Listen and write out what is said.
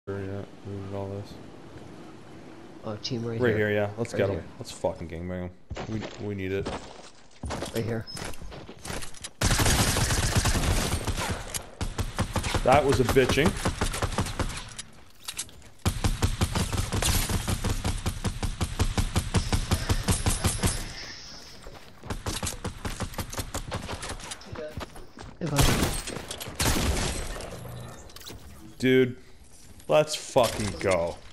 Yeah, moving all this. Oh, team right Right here. here, yeah. Let's Right get him. here. Let's fucking gangbang him. We need it. Right here. That was a bitching. Dude, let's fucking go.